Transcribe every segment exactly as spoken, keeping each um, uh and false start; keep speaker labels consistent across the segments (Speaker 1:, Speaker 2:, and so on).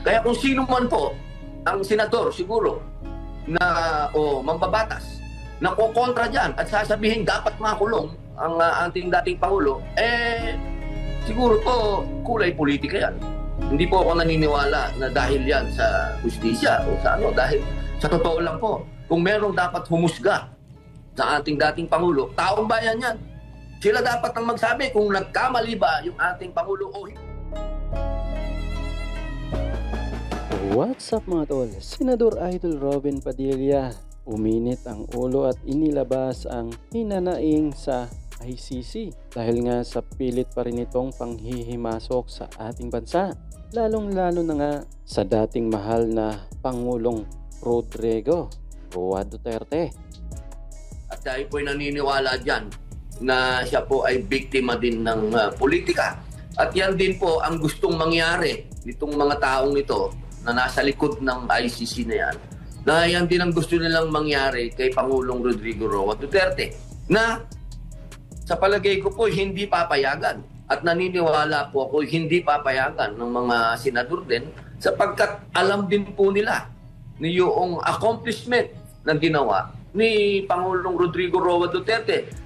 Speaker 1: Kaya kung sino man po ang senador siguro na o mambabatas na kukontra dyan at sasabihin dapat makulong ang uh, ating dating Pangulo, eh siguro po kulay politika yan. Hindi po ako naniniwala na dahil yan sa justisya o sa ano, dahil sa totoo lang po, kung merong dapat humusga sa ating dating Pangulo, taong bayan yan. Sila dapat ang magsabi kung nagkamali ba yung ating Pangulo o hindi.
Speaker 2: What's up mga tol? Senador Idol Robin Padilla, uminit ang ulo at inilabas ang hinanaing sa I C C dahil nga sa pilit pa rin itong panghihimasok sa ating bansa, lalong lalo na nga sa dating mahal na Pangulong Rodrigo Roa Duterte.
Speaker 1: At tayo po'y naniniwala dyan na siya po ay biktima din ng uh, politika. At yan din po ang gustong mangyari nitong mga taong ito na nasa likod ng I C C na yan. Na yan din ang gusto nilang mangyari kay Pangulong Rodrigo Roa Duterte. Na sa palagay ko po hindi papayagan. At naniniwala po ako hindi papayagan ng mga senador din sapagkat alam din po nila ni yung accomplishment na ginawa ni Pangulong Rodrigo Roa Duterte.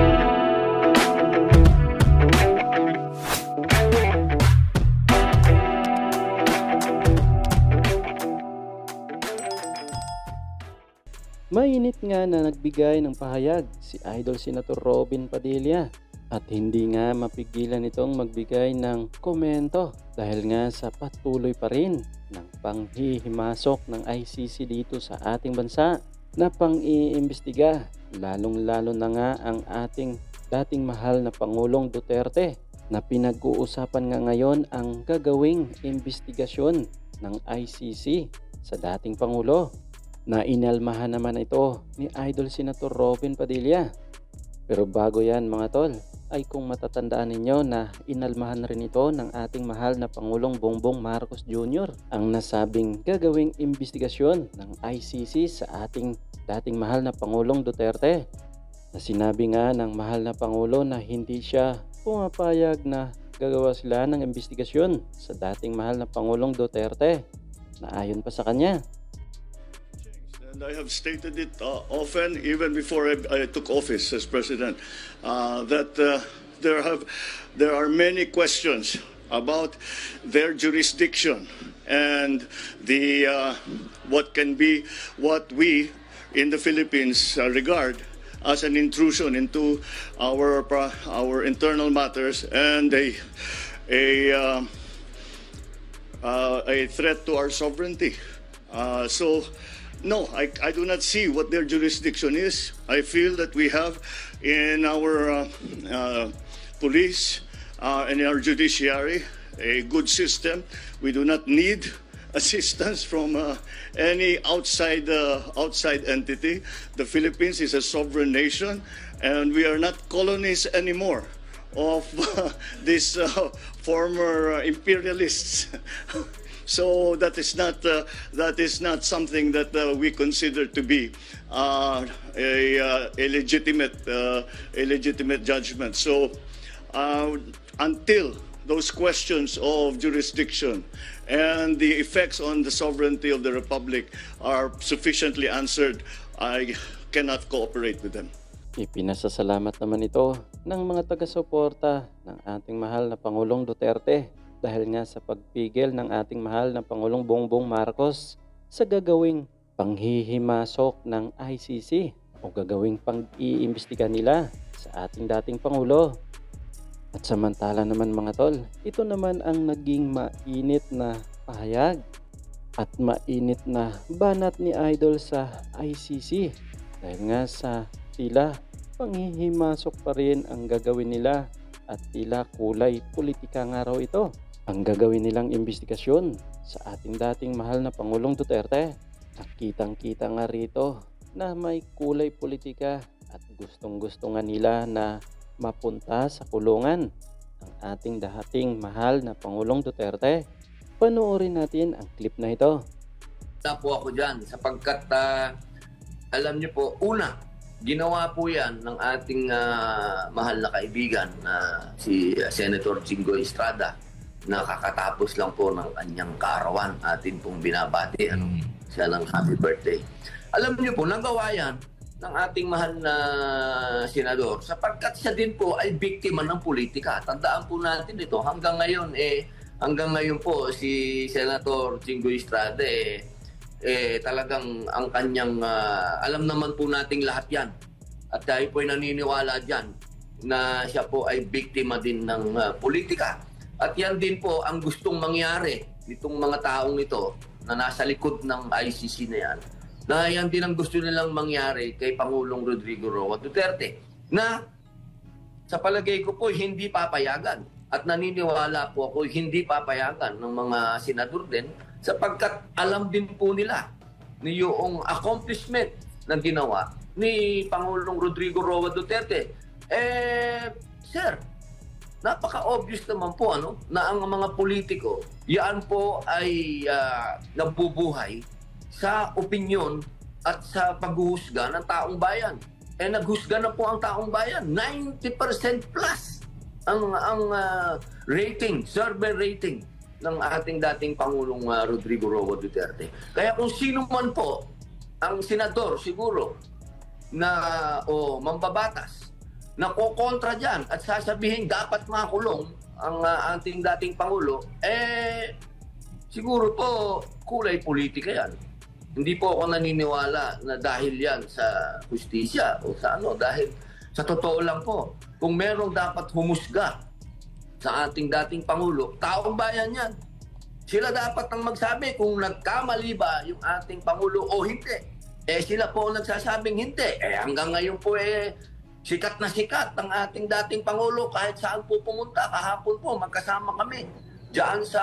Speaker 2: Mainit nga na nagbigay ng pahayag si Idol Senator Robin Padilla at hindi nga mapigilan itong magbigay ng komento dahil nga sa patuloy pa rin ng panghihimasok ng I C C dito sa ating bansa na pang-iimbestiga, lalong lalo na nga ang ating dating mahal na Pangulong Duterte na pinag-uusapan nga ngayon ang gagawing investigasyon ng I C C sa dating Pangulo na inalmahan naman ito ni Idol Senator Robin Padilla. Pero bago yan mga tol, ay kung matatandaan ninyo na inalmahan rin ito ng ating mahal na Pangulong Bongbong Marcos Junior ang nasabing gagawing investigasyon ng I C C sa ating dating mahal na Pangulong Duterte. Na sinabi nga ng mahal na Pangulo na hindi siya pumapayag na gagawa sila ng investigasyon sa dating mahal na Pangulong Duterte na ayon pa sa kanya.
Speaker 3: And I have stated it uh, often, even before I, I took office as president, uh, that uh, there have there are many questions about their jurisdiction and the uh, what can be what we in the Philippines uh, regard as an intrusion into our our internal matters and a a uh, uh, a threat to our sovereignty. Uh, so. No, I, I do not see what their jurisdiction is. I feel that we have in our uh, uh, police uh, and in our judiciary a good system. We do not need assistance from uh, any outside uh, outside entity. The Philippines is a sovereign nation, and we are not colonies anymore of uh, these uh, former uh, imperialists. So that is not uh, that is not something that uh, we consider to be uh, a, uh, a legitimate uh, a legitimate judgment. So uh, until those questions of jurisdiction and the effects on the sovereignty of the republic are sufficiently answered, I cannot cooperate with them.
Speaker 2: Ipinasasalamat naman ito ng mga taga-suporta ng ating mahal na Pangulong Duterte dahil nga sa pagpigil ng ating mahal na Pangulong Bongbong Marcos sa gagawing panghihimasok ng I C C o gagawing pang-iimbestiga nila sa ating dating Pangulo. At samantala naman mga tol, ito naman ang naging mainit na pahayag at mainit na banat ni Idol sa I C C dahil nga sa tila panghihimasok pa rin ang gagawin nila at tila kulay politika nga raw ito ang gagawin nilang investigasyon sa ating dating mahal na Pangulong Duterte. At kitang-kita nga rito na may kulay politika at gustong-gusto nga nila na mapunta sa kulungan ang ating dating mahal na Pangulong Duterte. Panoorin natin ang clip na ito.
Speaker 1: Wala po ako dyan sapagkat uh, alam niyo po, una, ginawa po yan ng ating uh, mahal na kaibigan na uh, si uh, Senator Jinggoy Estrada nakakatapos lang po ng kanyang kaarawan. Atin pong binabati. Ano, siya ng happy birthday. Alam niyo po, nagawa yan ng ating mahal na senador sapagkat siya din po ay biktima ng politika. Tandaan po natin ito, hanggang ngayon, eh, hanggang ngayon po si Senator Jinggoy Estrada, eh, eh, talagang ang kanyang, uh, alam naman po nating lahat yan. At tayo po ay naniniwala dyan na siya po ay biktima din ng uh, politika. At yan din po ang gustong mangyari nitong mga taong ito na nasa likod ng I C C na yan. Na yan din ang gusto nilang mangyari kay Pangulong Rodrigo Roa Duterte. Na sa palagay ko po hindi papayagan. At naniniwala po ako hindi papayagan ng mga senador din sapagkat alam din po nila ni yung accomplishment na ginawa ni Pangulong Rodrigo Roa Duterte. Eh, sir, napaka-obvious naman po ano, na ang mga politiko, yan po ay uh, nabubuhay sa opinyon at sa paghuhusga ng taong bayan. Eh naghusga na po ang taong bayan. ninety percent plus ang ang uh, rating, survey rating ng ating dating Pangulong uh, Rodrigo Roa Duterte. Kaya kung sino man po ang senador siguro na o mambabatas na kokontra dyan at sasabihin dapat makulong ang uh, ating dating Pangulo, eh siguro po kulay politika yan. Hindi po ako naniniwala na dahil yan sa hustisya o sa ano, dahil sa totoo lang po, kung merong dapat humusga sa ating dating Pangulo, taong bayan yan. Sila dapat ang magsabi kung nagkamali ba yung ating Pangulo o hindi. Eh sila po ang nagsasabing hindi. Eh hanggang ngayon po eh, sikat na sikat ang ating dating Pangulo kahit saan po pumunta. Kahapon po magkasama kami diyan sa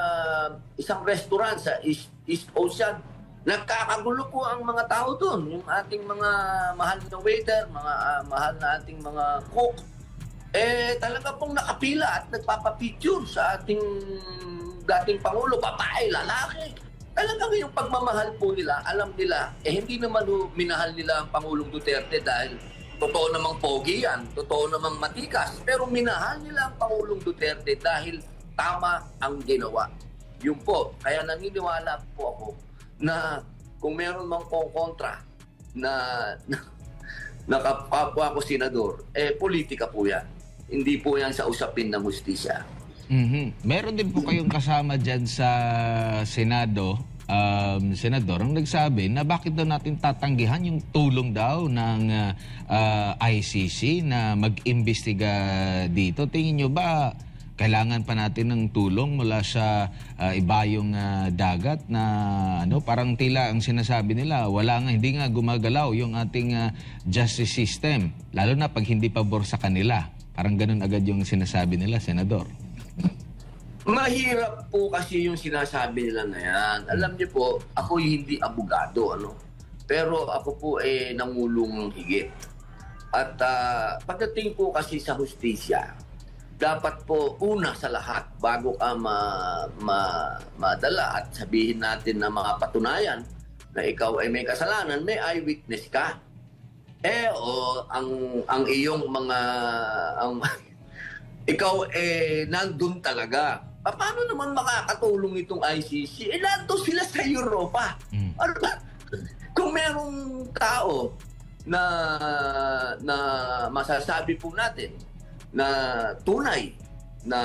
Speaker 1: isang restaurant sa East, East Ocean. Nagkakagulo po ang mga tao doon. Yung ating mga mahal na waiter, mga uh, mahal na ating mga cook, eh talaga pong nakapila at nagpapapicture sa ating dating Pangulo, babae, lalaki. Talagang yung pagmamahal po nila, alam nila, eh hindi naman minahal nila ang Pangulong Duterte dahil totoo namang pogi yan, totoo namang matikas, pero minahal nila ang Pangulong Duterte dahil tama ang ginawa. Yun po, kaya naniniwala po ako na kung meron mang kontra na, na nakapapwa ko senador, eh politika po yan. Hindi po yan sa usapin ng hustisya.
Speaker 4: Mm-hmm. Meron din po kayong kasama dyan sa Senado, um, senador, ang nagsabi na bakit daw natin tatanggihan yung tulong daw ng uh, uh, I C C na mag-imbestiga dito. Tingin nyo ba kailangan pa natin ng tulong mula sa uh, ibayong uh, dagat na ano, parang tila ang sinasabi nila, wala nga, hindi nga gumagalaw yung ating uh, justice system, lalo na pag hindi pabor sa kanila. Parang ganun agad yung sinasabi nila, Senador.
Speaker 1: Mahirap po kasi yung sinasabi nila na yan. Alam niyo po, ako hindi abogado, ano? Pero ako po eh nangulong higit. At uh, pagdating po kasi sa hustisya, dapat po una sa lahat bago ka ma, ma, madala at sabihin natin na mga patunayan na ikaw ay may kasalanan, may eyewitness ka. Eh o ang ang iyong mga ang ikaw eh nandun talaga. Paano naman makakatulong itong I C C? Eh nandun sila sa Europa. Mm. Ano ba? Kung merong tao na na masasabi po natin na tunay na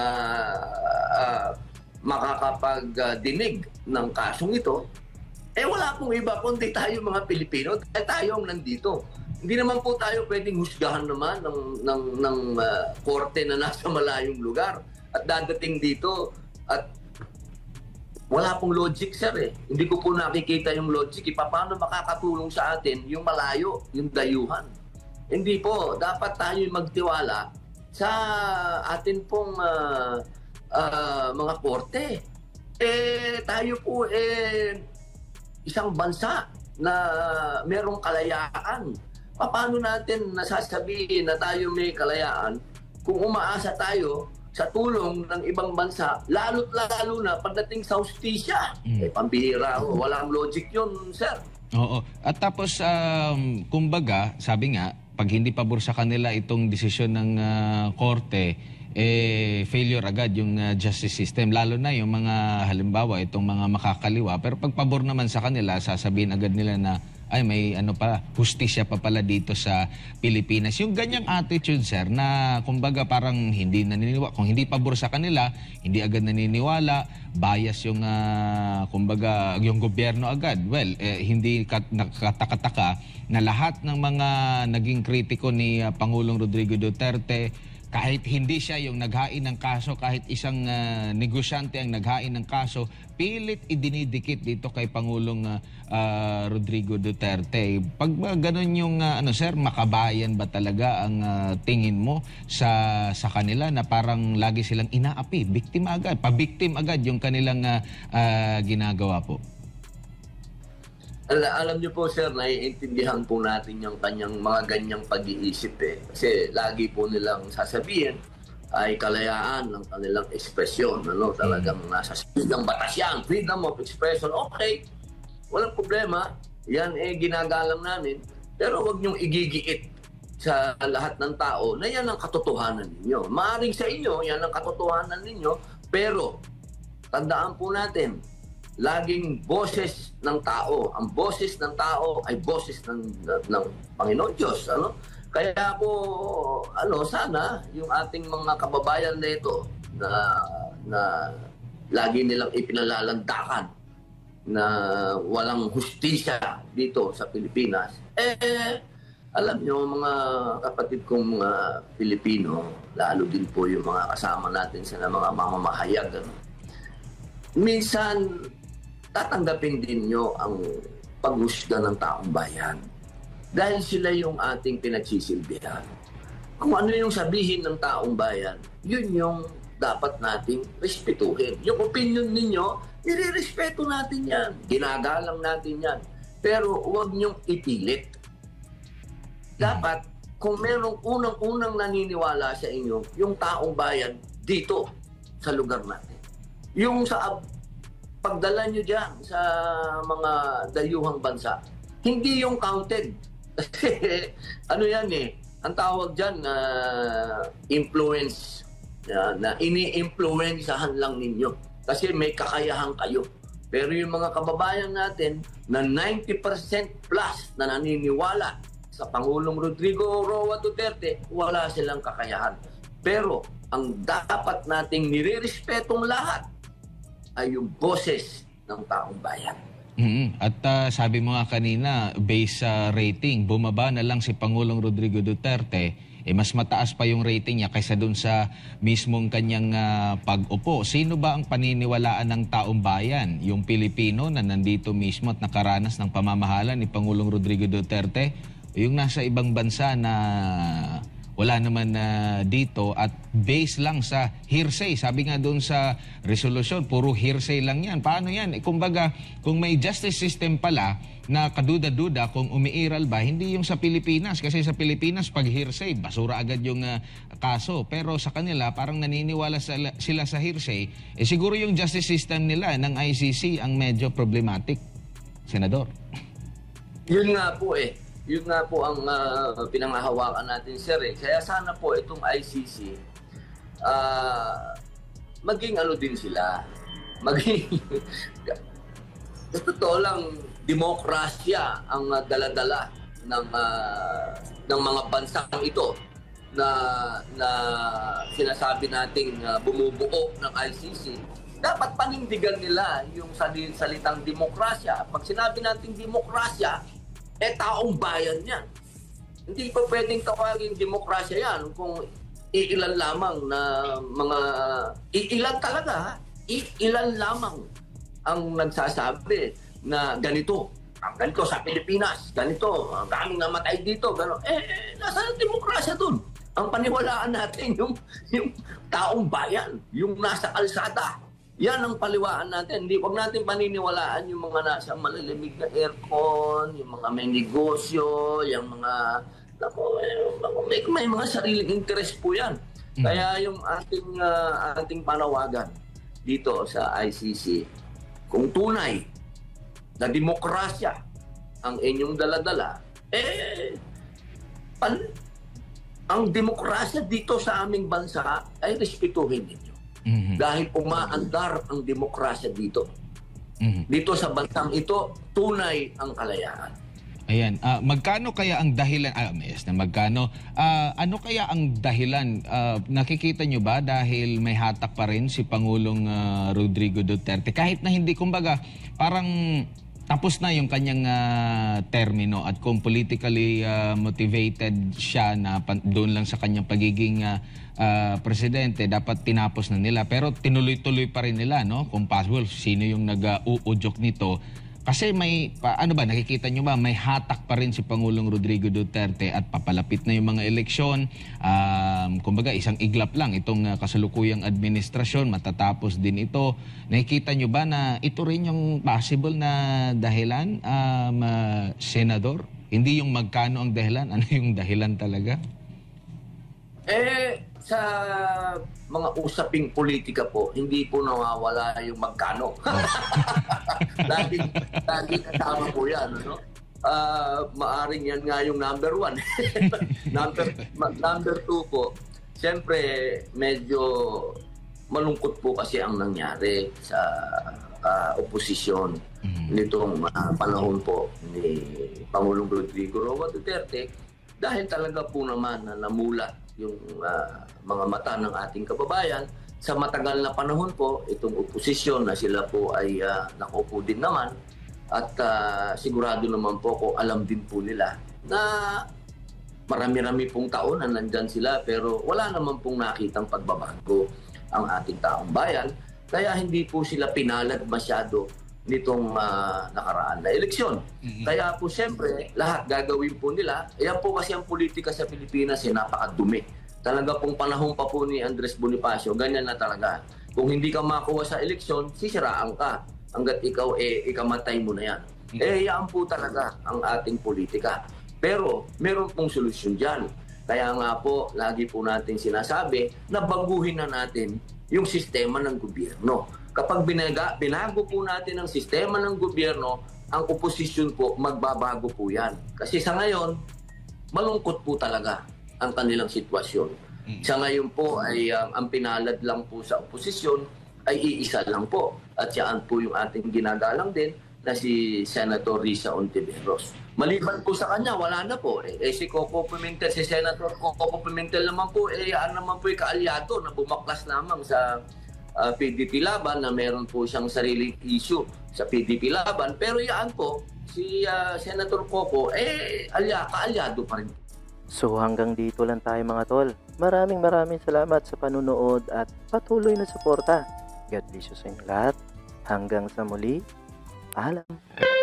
Speaker 1: uh, makakapagdinig ng kasong ito, eh wala pong iba kundi tayo mga Pilipino, eh tayo ang nandito. Hindi naman po tayo pwedeng husgahan naman ng, ng, ng uh, korte na nasa malayong lugar at dadating dito at wala pong logic, sir eh. Hindi ko po nakikita yung logic. Eh, paano makakatulong sa atin yung malayo, yung dayuhan? Hindi po. Dapat tayo magtiwala sa atin pong uh, uh, mga korte. Eh, tayo po eh isang bansa na merong kalayaan. Paano natin nasasabihin na tayo may kalayaan kung umaasa tayo sa tulong ng ibang bansa, lalo't lalo na pagdating sa hustisya? Mm. Eh, pambihira, oh. Walang logic yun, sir.
Speaker 4: Oo. At tapos, um, kumbaga, sabi nga, pag hindi pabor sa kanila itong desisyon ng uh, korte, eh failure agad yung uh, justice system, lalo na yung mga halimbawa itong mga makakaliwa, pero pag pabor naman sa kanila, sasabihin agad nila na ay may ano pa, hustisya pa pala dito sa Pilipinas. Yung ganyang attitude, sir, na kumbaga parang hindi naniniwala, kung hindi pabor sa kanila, hindi agad naniniwala, bias yung uh, kumbaga yung gobyerno agad. Well, eh, hindi kat- nakataka-taka na lahat ng mga naging kritiko ni uh, Pangulong Rodrigo Duterte, kahit hindi siya yung naghain ng kaso, kahit isang uh, negosyante ang naghain ng kaso, pilit idinidikit dito kay Pangulong uh, uh, Rodrigo Duterte. Pag uh, ganun yung uh, ano sir, makabayan ba talaga ang uh, tingin mo sa sa kanila na parang lagi silang inaapi, biktima agad, pabiktim agad yung kanilang uh, uh, ginagawa po?
Speaker 1: Al alam niyo po sir, naiintindihan po natin yung kanyang mga ganyang pag-iisip eh. Kasi lagi po nilang sasabihin ay kalayaan ng kanilang ekspresyon. Ano? Talagang nasa ng batas yan, freedom of expression. Okay, walang problema. Yan eh ginagalang namin. Pero huwag niyong igigiit sa lahat ng tao na yan ang katotohanan ninyo. Maaring sa inyo, yan ang katotohanan ninyo. Pero tandaan po natin, laging boses ng tao. Ang boses ng tao ay boses ng, ng Panginoon Diyos. Ano? Kaya po, ano, sana yung ating mga kababayan na ito na, na lagi nilang ipinalalandakan na walang hustisya dito sa Pilipinas, eh, alam nyo, mga kapatid kong mga Pilipino, lalo din po yung mga kasama natin sa mga mamamahayag, ano, minsan, tatanggapin din nyo ang paghusga ng taong bayan. Dahil sila yung ating pinagsisilbihan. Kung ano yung sabihin ng taong bayan, yun yung dapat nating respetuhin. Yung opinion ninyo, nire-respeto natin yan. Ginagalang natin yan. Pero huwag nyong ipilit. Dapat, kung merong unang-unang naniniwala sa inyo, yung taong bayan dito sa lugar natin. Yung sa pagdala nyo dyan sa mga dayuhang bansa, hindi yung counted. Kasi ano yan eh, ang tawag dyan na uh, influence, uh, na ini-influensahan lang ninyo. Kasi may kakayahan kayo. Pero yung mga kababayan natin na ninety percent plus na naniniwala sa Pangulong Rodrigo Roa Duterte, wala silang kakayahan. Pero ang dapat nating nire-respetong lahat ay yung boses ng taong bayan.
Speaker 4: Mm-hmm. At uh, sabi mo nga kanina, based sa rating, bumaba na lang si Pangulong Rodrigo Duterte, eh mas mataas pa yung rating niya kaysa dun sa mismong kanyang uh, pag-upo. Sino ba ang paniniwalaan ng taong bayan? Yung Pilipino na nandito mismo at nakaranas ng pamamahala ni Pangulong Rodrigo Duterte? O yung nasa ibang bansa na wala naman na uh, dito at based lang sa hearsay. Sabi nga doon sa resolusyon, puro hearsay lang yan. Paano yan? Eh, kumbaga, kung may justice system pala na kaduda-duda kung umiiral ba, hindi yung sa Pilipinas. Kasi sa Pilipinas, pag hearsay, basura agad yung uh, kaso. Pero sa kanila, parang naniniwala sa, sila sa hearsay. Eh siguro yung justice system nila ng I C C ang medyo problematic, Senador.
Speaker 1: Yun nga po eh. Yun nga po ang uh, pinanghahawakan natin, sir. Eh. Kaya sana po itong I C C, uh, maging ano din sila. Maging, sa totoo lang, demokrasya ang uh, daladala ng, uh, ng mga bansang ito na, na sinasabi nating uh, bumubuo ng I C C. Dapat panindigan nila yung salitang demokrasya. Pag sinabi nating demokrasya, eh taong bayan yan. Hindi pa pwedeng tawagin demokrasya yan kung iilan lamang na mga, iilan talaga ha, iilan lamang ang nagsasabi na ganito, ang ganito sa Pilipinas, ganito, ang daming namatay dito, gano'n. Eh, eh nasa demokrasya dun? Ang paniwalaan natin yung, yung taong bayan, yung nasa kalsada. Yan ang paliwaan natin. Hindi, wag natin paniniwalaan yung mga nasa malalimig na aircon, yung mga may negosyo, yung mga, naku, may, may mga sariling interest po yan. Mm. Kaya yung ating, uh, ating panawagan dito sa I C C, kung tunay na demokrasya ang inyong daladala, eh, pan, ang demokrasya dito sa aming bansa ay respetuhin ninyo.
Speaker 4: Mhm.
Speaker 1: Dahil umaandar ang demokrasya dito.
Speaker 4: Mhm.
Speaker 1: Dito sa bansang ito, tunay ang kalayaan.
Speaker 4: Ayan, ah, magkano kaya ang dahilan, ah, yes, na magkano, Ah, ano kaya ang dahilan? Ah, nakikita nyo ba dahil may hatak pa rin si Pangulong ah, Rodrigo Duterte? Kahit na hindi, kumbaga, parang tapos na yung kanyang ah, termino at kung politically ah, motivated siya na pan- doon lang sa kanyang pagiging ah, ah, presidente, dapat tinapos na nila. Pero tinuloy-tuloy pa rin nila, no? Kung possible, sino yung nag-uudyok nito? Kasi may, pa, ano ba, nakikita nyo ba, may hatak pa rin si Pangulong Rodrigo Duterte at papalapit na yung mga eleksyon. Um, kumbaga, isang iglap lang itong uh, kasalukuyang administrasyon, matatapos din ito. Nakikita nyo ba na ito rin yung possible na dahilan, um, uh, Senador? Hindi yung magkano ang dahilan, ano yung dahilan talaga?
Speaker 1: Eh, sa mga usaping politika po, hindi po nawawala yung magkano. lagi, lagi kasama po yan. Ano? Uh, maaring yan nga yung number one. number, ma- number two po, siyempre medyo malungkot po kasi ang nangyari sa uh, oposisyon mm-hmm. nitong uh, panahon po ni Pangulong Rodrigo Roa Duterte dahil talaga po naman na namulat yung uh, mga mata ng ating kababayan. Sa matagal na panahon po, itong oposisyon na sila po ay uh, nakaupo din naman at uh, sigurado naman po kung alam din po nila na marami-rami pong taon na nandyan sila pero wala naman pong nakitang pagbabago ang ating taong bayan. Kaya hindi po sila pinalad masyado nitong uh, nakaraan na eleksyon. Mm-hmm. Kaya po siyempre, lahat gagawin po nila. Ayan po kasi ang politika sa Pilipinas ay napakadumi. Talaga pong panahon pa po ni Andres Bonifacio, ganyan na talaga. Kung hindi ka makuha sa eleksyon, sisiraan ka. Hanggat ikaw, eh, ikamatay mo na yan. Mm-hmm. Eh, yan po talaga ang ating politika. Pero, meron pong solusyon dyan. Kaya nga po, lagi po natin sinasabi na baguhin na natin yung sistema ng gobyerno. Kapag binaga, binago po natin ang sistema ng gobyerno, ang oposisyon po, magbabago po yan. Kasi sa ngayon, malungkot po talaga ang kanilang sitwasyon. Mm. Sa ngayon po, ay um, ang pinalad lang po sa oposisyon ay iisa lang po. At siyaan po yung ating ginagalang din na si Senator Risa Ontiveros. Maliban po sa kanya, wala na po. Eh, eh si Coco Pimentel, si Senator Coco Pimentel naman po, eh yan naman po yung kaalyado na bumaklas lamang sa uh, P D P Laban na meron po siyang sariling issue sa P D P Laban. Pero yan po, si uh, Senator Coco, eh alya, kaalyado pa rin.
Speaker 2: So hanggang dito lang tayo mga tol. Maraming maraming salamat sa panunood at patuloy na suporta. God bless you sa inyo lahat. Hanggang sa muli. Paalam.